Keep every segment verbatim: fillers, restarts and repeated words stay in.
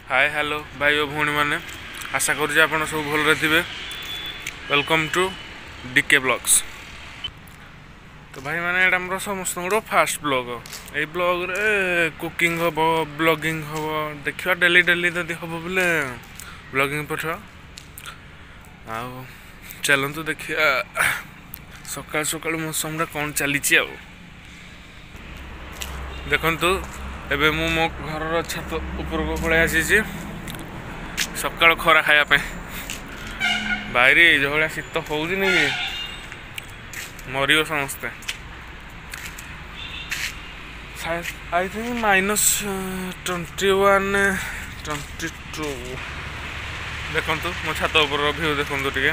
Hi hello भाई और भौणी मैंने आशा करुँच आप सब भल थे। Welcome to DK blogs. तो भाई मैंने यहाँ समस्त फास्ट ब्लॉग ये ब्लॉग रे कुकिंग हम ब्लॉगिंग हम देखा डेली डेली जदि हम बोले ब्लॉगिंग पठा आ चलतु देखिए सका सका मौसम कौन चली देखु एबे मु मो घर छत ऊपर को पड़े आसी सका खरा खायापे बाहरी जो भाया शीत होनी मर समस्ते I think minus twenty one twenty two देखु मो छत ऊपर भ्यू देखु टे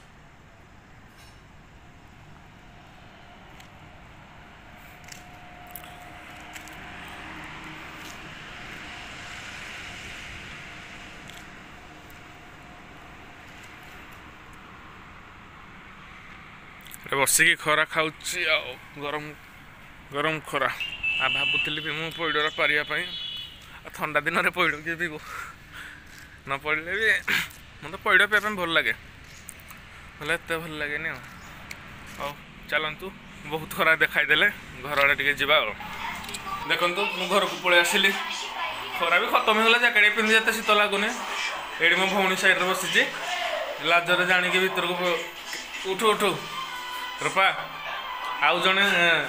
बसिकी खरा खाऊँ गरम गरम खरा आ भावुली भी मुझे पैड़ पारियापाई ठंडा दिन में पैड़ किए पीब न पड़े भी मत पैड़ पीवा भल लगे बोले एत भल लगे आ चलतु बहुत खरा देखाईदे घर आड़े टे जा देखु मु घर को पलि आसली खरा भी खत्म होगा जैकेट पिंधि जिते शीत लगुनि ये मो भौणी सैड बसी लाजरे जानिकी भर को उठु उठु रूपा आउ जड़े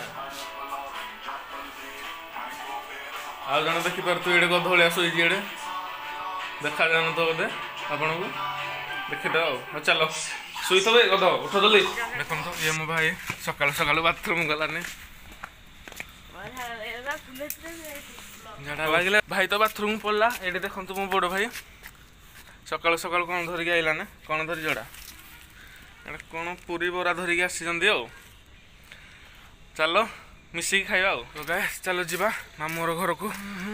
आउ जड़े देखिपु ये गधलिया शोची ये देखा जान तो बोधे आपन को देखीद आ चल शुई थे गध उठ जल्दी देखो तो ये मो भाई सका सका बाथरूम गलानी झाड़ा लगे भाई तो बाथरूम पड़ा ये देखो मो बड़ भाई सका सका कौन धरिक आइलाने कौन धरी जड़ा कौन पूरी बरा धरिकी आसी चलो मिसिकी खाइबा तो गाइस चलो जीवा मामूर घर को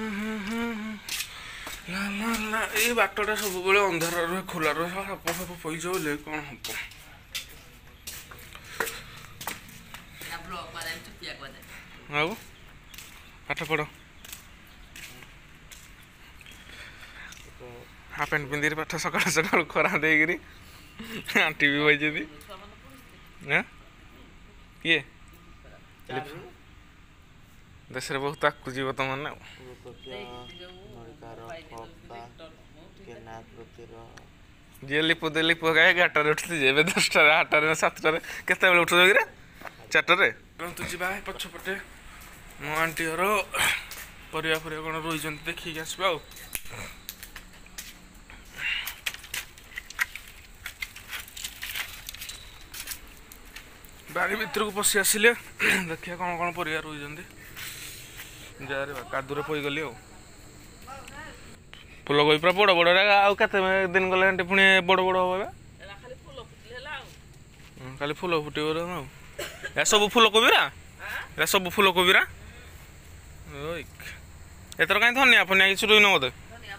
ला ला ला ये बाटटा सब बेले अंधार रहे खोला रहे साप फाप पैस बोले कौन हम आउ पाठ पढ़ हाफ पैंट पिंधि पाठ सका सका खरा देकरी आंटी भी बजी किए देश बहुत आकु जीव तुम मैंने जी लिपु दे लिपु गाय एगारटे उठती जे दसटा आठटे सातटे केत उठुच कि चारटे तु जा पछपटे मो आंटी घर परिया फरिया कौन रही देखिए आसवा आ बारी भर को पशि आसिले देखिए कौन कौन परिया रही जा कादुरे पईगली आ फुल कोई पूरा बड़ बड़ आते दिन गले पुणी बड़ बड़ हम खाली फुल फुटे सब फुल कोबीरा सब फुल कोबीरा एथर कहीं धनिया फनिया कि रुई न बोधे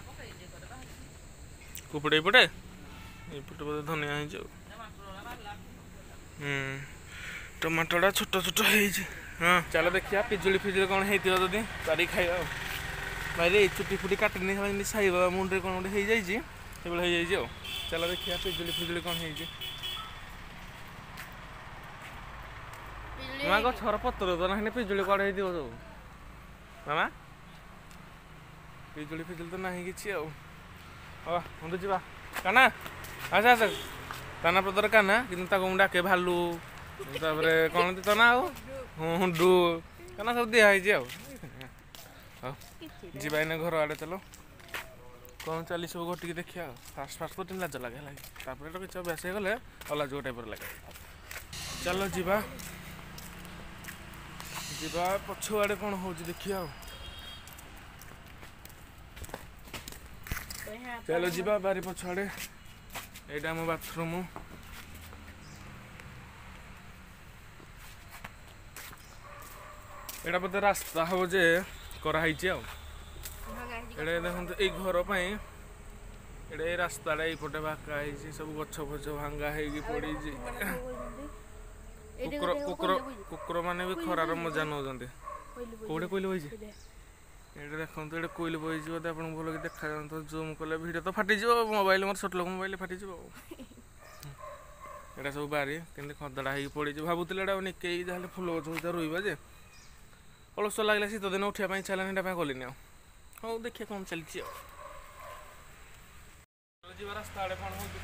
कुपटे पटे ये बोधे धनिया टमाटोटा छोट छोट हाँ चलो देखिए पिजुली फिजुली कौन होती पारि खाइबा भाई चुटी फुटी काटनी साई बाबा मुंडे कौन गोटे हो जाए चलो देखिए पिजुली फिजुली कौन हो माँ गछर पतर तो ना पिजुली कड़े हो सब मामा पिजुली फिजुली तो ना कि हम जा काना आस आस काना पतर काना कि डाके भालू तापर कौन तो ना हुडू काना सब दिखाई जीवा इन घर आड़े चलो कौन चली सब घटिकी देखिए फास्ट फास्ट तो लाज लगे लगे तो किसी अभ्यास गले अलाज टाइप लगे चलो जीवा जीवा पछु आड़े कौन हो देखिए चलो जीवा बारी पछु आड़े यहाँ मो बाथरूम एटा बोधे रास्ता हम जे कराई देखो ये घर ये रास्ता ये भाका सब गछ फछ भांगा पड़ी कुकुर कुकुर कुकुर मैंने भी खरार मजा नौ कौटे कोई ये देखो ये कोईल बोई बोधे आपको भल कि देखा जाता जूम कले भिडियो तो फाटी मोबाइल मोर छोट लोक मोबाइल फाटी यहाँ सब बारी केमती खदड़ा हो पड़ी भावुले एटा निके जहाँ फुल गच रोवा जे अलस लगे शीत दिन उठापी इच्छा है कलिनी हाँ देखिए कौन चलती रास्ता आड़े कौन हो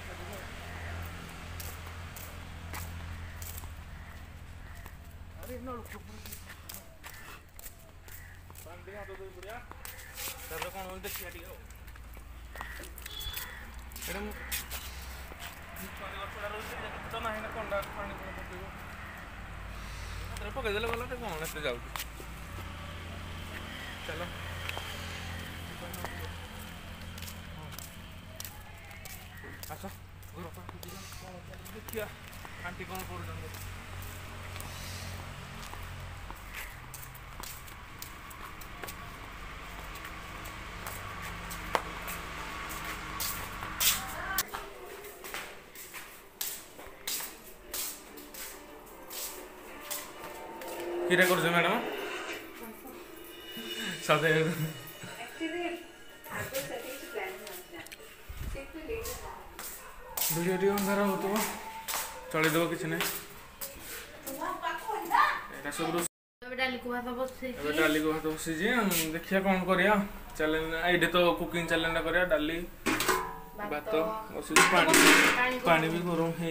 कौन देखिए तो ना कंडा पानी पकईदे गला कौन एत जाऊ चलो आस देखिए आंटी कौन कर किरे कर मैडम सदे वीडियो टी अंधार हो चलदेव कि ना सब डाली को भात बसी देखिए कौन करिया चैलेंज ये तो कुकिंग चैलेंज करिया डाली भात बस पानी पानी भी गरम है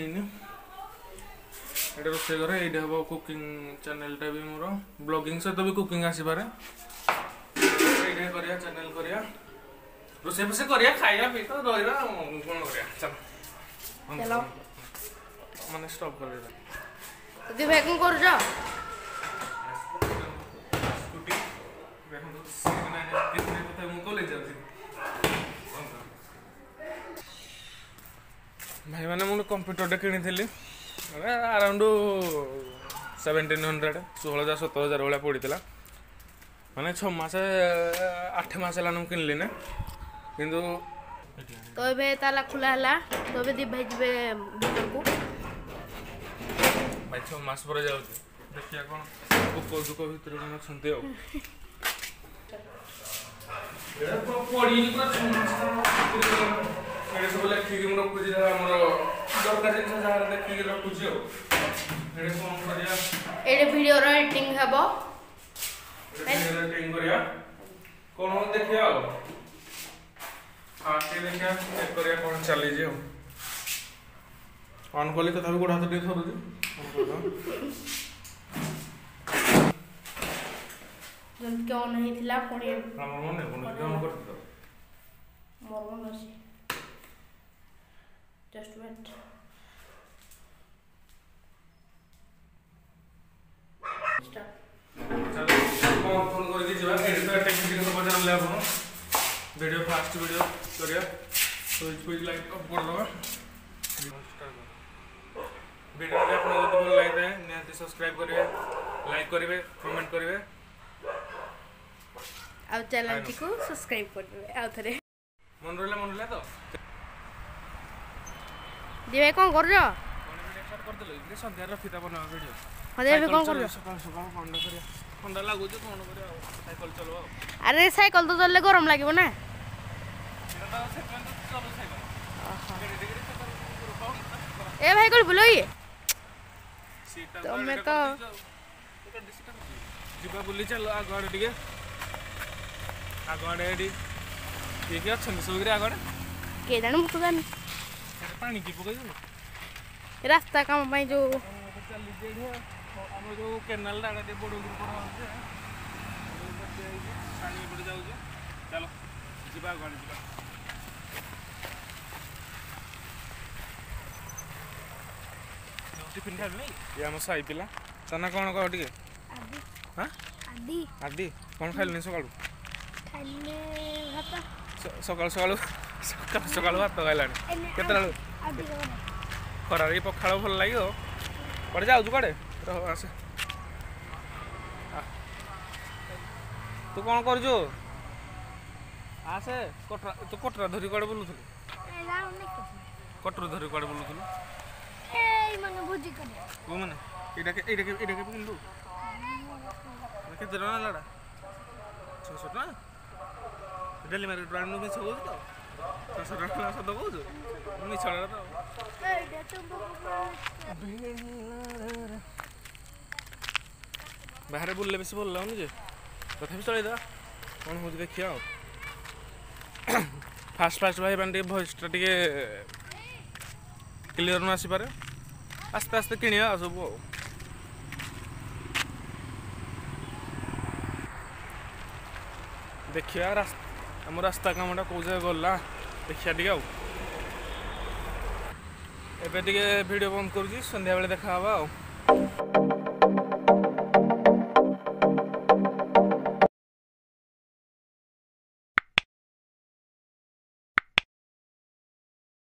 ये रोसे घर ये हम कुकिंग चैनलटा भी मोर ब्लॉगिंग सहित भी कुकिंग आसपारे ये करिया चैनल करिया रोसे फसे करिया खाइया पी तो रहा कौन करिया चलो चलो माने स्टॉप कर देता तो भाई कौन कर जा स्कूटी देखो तो सीखना है कितने पता मु कॉलेज जाउछी भाई माने मु कंप्यूटर डे किनी थिली अराउंड सेवेन्टीन हंड्रेड षोल हजार सतर हजार भाया पड़ा माने छमास आठ मस है किनली ना किंतु तो ये ताला खुला है तो ये दी भाई जबे भीतर को भाई छह मास पर जाऊ देखिया कौन दुख दुख भीतर कौन छंते हो एड़ा को पड़ी पूरा छह मास एड़ा सब लेखि कि हम रखु जे हमर दरकार जिन जहार देखि कि रखु जे एड़ा कोन करिया एड़े वीडियो रो एडिटिंग हबो वीडियो एडिटिंग करिया कोन हो देखिया हां से देखिया चेक करिया कोन चली जे ऑन कली तो तभी गोड़ हाथ दे थरु जे जन क्यों नहीं थिला कोनी हमर मन ने कोन क्यों करत मोर मन अछि जस्ट वेट चलो फोन फोन कर के जीवा एडिट तो टेक्निक को बजान ले आपण वीडियो फास्ट वीडियो करिया तो स्पीड लाइक अप कर दवा वीडियो रे आपन बहुत भल लागे निहाती सब्सक्राइब करिवे लाइक करिवे कमेंट करिवे आ चैनल को सब्सक्राइब करिवे आ थरे मन रहला मन रहला तो दी भाई कौन कर जो कोन वीडियो स्टार्ट कर देलो इने संध्या रखिता बना वीडियो हदे भी कौन कर सकाळ सकाळ पंडा करिया पंडा लागो जे कोन करिया साइकिल चलो अरे साइकिल तो चलले गरम लागिबो ना ए भाई कोल बोलो ये तो मैं तो जीवा बुली चल आगड़ टिके आगड़ एडी ठीक है छन सुगरे आगड़ के जान मु तो जान पानी की पकई दो रास्ता काम पई जो चल जे हम जो कैनाल डाडा दे बड़ ऊपर पड़ है पानी पड़ जाउ जे चलो जीवा आगड़ जीवा टिफिन खाइल नहीं ये हम साई पिला चना कोन कह टिके आदि हां आदि आदि कोन खाइल नहीं सकाळू खाइले भात सकाळ सकाळ सकाळ सकाळ भात खाइलानी केतरा आदि खरा रे पखाळ भल लागियो पड़ जाउ कड़े रह आसे तू कोन करजो आसे कोटरा तू कोटरा धरी कड़े बोलुथु कोटरा धरी कड़े बोलुथु ए मने भुजी करे को माने एटा के एटा के एटा के किंदु केते रना लाडा छह सौ ना ଡେଲି ମାର୍କେଟରୁ ଆଣିନୁ ମିଛ କହୁଛୁ ତ ଛଅଶହ ଟଙ୍କା ସତ କହୁଛୁ ମିଛଟା ତ ବାହାରେ ବୁଲିଲେ ବେଶୀ ଭଲ ଲାଗୁନି ଯେ ତଥାପି ଚଳେଇଦେବା କ'ଣ ହେଉଛି ଦେଖିବା ଆଉ ଫାଷ୍ଟ ଫାଷ୍ଟ ଭାଇ ମାନେ ଟିକେ ଭଏସ୍ଟା ଟିକେ କ୍ଲିଅର୍ ନ ଆସିପାରେ ଆସ୍ତେ ଆସ୍ତେ କିଣିବା ଆଉ ସବୁ ଆଉ ଦେଖିବା ଆମ ରାସ୍ତା କାମଟା କେଉଁ ଜାଗା ଗଲା ଦେଖିବା ଟିକେ ଆଉ ଏବେ ଟିକେ ଭିଡ଼ିଓ ବନ୍ଦ କରୁଛି ସନ୍ଧ୍ୟାବେଳେ ଦେଖା ହେବା ଆଉ